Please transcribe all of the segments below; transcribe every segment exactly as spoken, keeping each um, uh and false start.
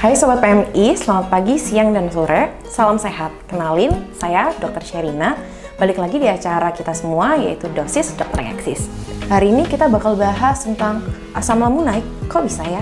Hai Sobat P M I, selamat pagi, siang, dan sore. Salam sehat. Kenalin, saya dokter Sherina. Balik lagi di acara kita semua, yaitu Dosis Dokter Eksis. Hari ini kita bakal bahas tentang asam lambung naik, kok bisa ya?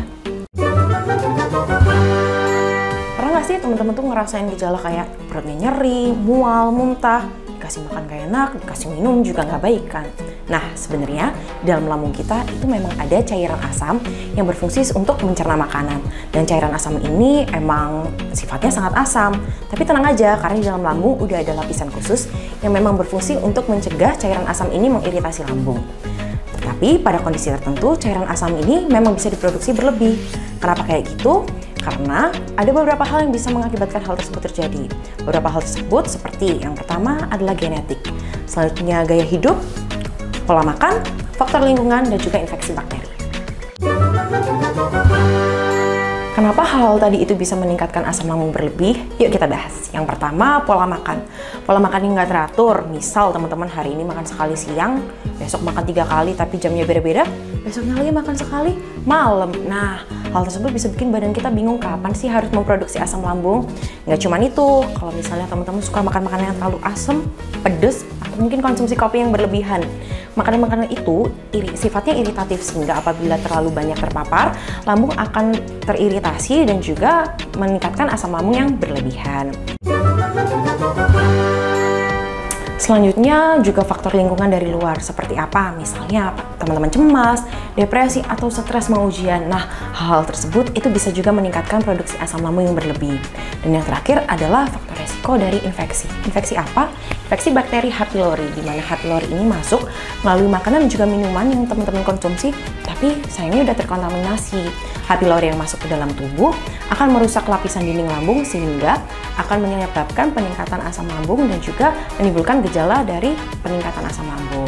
Pernah nggak sih teman-teman tuh ngerasain gejala kayak perutnya nyeri, mual, muntah, dikasih makan gak enak, dikasih minum juga nggak baik kan? Nah, sebenarnya dalam lambung kita itu memang ada cairan asam yang berfungsi untuk mencerna makanan. Dan cairan asam ini emang sifatnya sangat asam. Tapi tenang aja, karena di dalam lambung udah ada lapisan khusus yang memang berfungsi untuk mencegah cairan asam ini mengiritasi lambung. Tetapi pada kondisi tertentu, cairan asam ini memang bisa diproduksi berlebih. Kenapa kayak gitu? Karena ada beberapa hal yang bisa mengakibatkan hal tersebut terjadi. Beberapa hal tersebut seperti yang pertama adalah genetik, selanjutnya gaya hidup, pola makan, faktor lingkungan, dan juga infeksi bakteri. Kenapa hal tadi itu bisa meningkatkan asam lambung berlebih? Yuk kita bahas. Yang pertama, pola makan. Pola makan yang nggak teratur. Misal teman-teman hari ini makan sekali siang, besok makan tiga kali tapi jamnya beda-beda, besoknya lagi makan sekali malam. Nah, hal tersebut bisa bikin badan kita bingung kapan sih harus memproduksi asam lambung. Nggak cuma itu, kalau misalnya teman-teman suka makan makanan yang terlalu asam, pedes, atau mungkin konsumsi kopi yang berlebihan. Makanan-makanan itu iri, sifatnya iritatif, sehingga apabila terlalu banyak terpapar, lambung akan teriritasi dan juga meningkatkan asam lambung yang berlebihan. Selanjutnya juga faktor lingkungan dari luar, seperti apa? Misalnya teman-teman cemas, depresi, atau stres mau ujian. Nah, hal tersebut itu bisa juga meningkatkan produksi asam lambung yang berlebih. Dan yang terakhir adalah faktor resiko dari infeksi. Infeksi apa? Infeksi bakteri H. pylori, di mana H. pylori ini masuk melalui makanan dan juga minuman yang teman-teman konsumsi, tapi sayangnya udah terkontaminasi. H. pylori yang masuk ke dalam tubuh akan merusak lapisan dinding lambung sehingga akan menyebabkan peningkatan asam lambung dan juga menimbulkan gejala dari peningkatan asam lambung.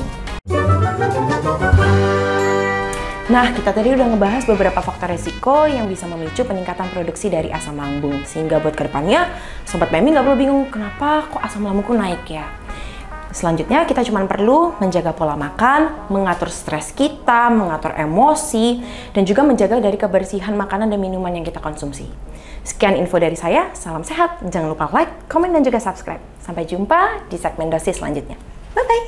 Nah, kita tadi udah ngebahas beberapa faktor resiko yang bisa memicu peningkatan produksi dari asam lambung. Sehingga buat kedepannya, Sobat P M I nggak perlu bingung, kenapa kok asam lambungku naik ya? Selanjutnya, kita cuma perlu menjaga pola makan, mengatur stres kita, mengatur emosi, dan juga menjaga dari kebersihan makanan dan minuman yang kita konsumsi. Sekian info dari saya, salam sehat, jangan lupa like, komen, dan juga subscribe. Sampai jumpa di segmen dosis selanjutnya. Bye-bye!